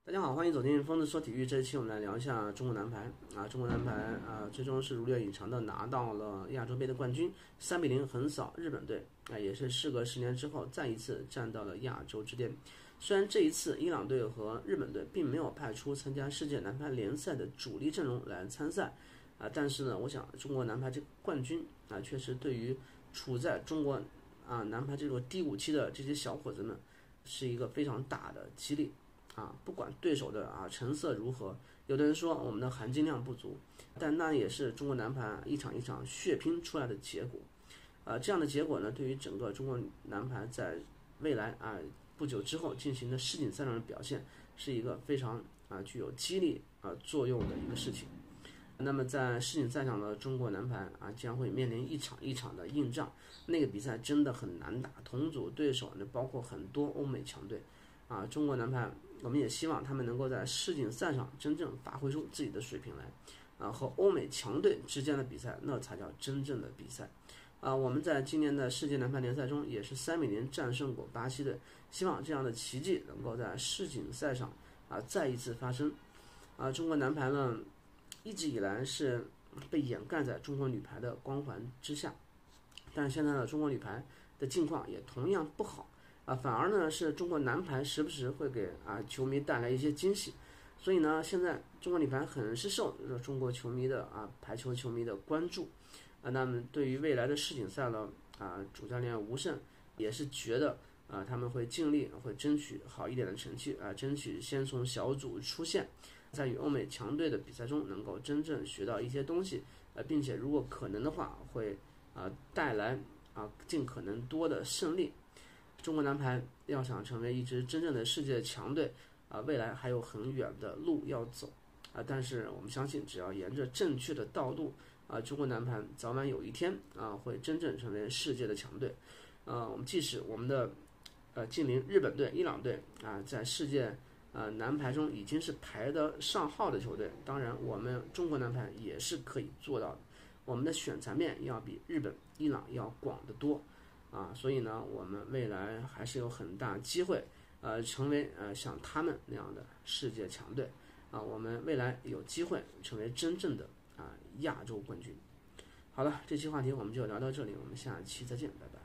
大家好，欢迎走进疯子说体育。这一期我们来聊一下中国男排啊，中国男排最终是如愿以偿的拿到了亚洲杯的冠军，3-0横扫日本队啊，也是时隔10年之后再一次站到了亚洲之巅。虽然这一次伊朗队和日本队并没有派出参加世界男排联赛的主力阵容来参赛啊，但是呢，我想中国男排这个冠军啊，确实对于处在中国男排这个低谷期的这些小伙子们是一个非常大的激励。不管对手的成色如何，有的人说我们的含金量不足，但那也是中国男排一场一场血拼出来的结果。这样的结果呢，对于整个中国男排在未来不久之后进行的世锦赛上的表现，是一个非常具有激励作用的一个事情。那么在世锦赛上的中国男排将会面临一场一场的硬仗，那个比赛真的很难打，同组对手呢包括很多欧美强队。中国男排，我们也希望他们能够在世锦赛上真正发挥出自己的水平来，和欧美强队之间的比赛，那才叫真正的比赛。我们在今年的世界男排联赛中也是3-0战胜过巴西队，希望这样的奇迹能够在世锦赛上再一次发生。中国男排呢，一直以来是被掩盖在中国女排的光环之下，但是现在的中国女排的境况也同样不好。反而呢是中国男排时不时会给球迷带来一些惊喜，所以呢现在中国女排很是受中国球迷的排球球迷的关注。那么对于未来的世锦赛呢主教练吴胜也是觉得他们会尽力会争取好一点的成绩争取先从小组出线，在与欧美强队的比赛中能够真正学到一些东西，并且如果可能的话会带来尽可能多的胜利。中国男排要想成为一支真正的世界强队未来还有很远的路要走但是我们相信只要沿着正确的道路中国男排早晚有一天会真正成为世界的强队。我们即使我们的近邻日本队、伊朗队在世界男排中已经是排得上号的球队，当然我们中国男排也是可以做到的，我们的选材面要比日本、伊朗要广得多。所以呢，我们未来还是有很大机会，成为像他们那样的世界强队，我们未来有机会成为真正的亚洲冠军。好了，这期话题我们就聊到这里，我们下期再见，拜拜。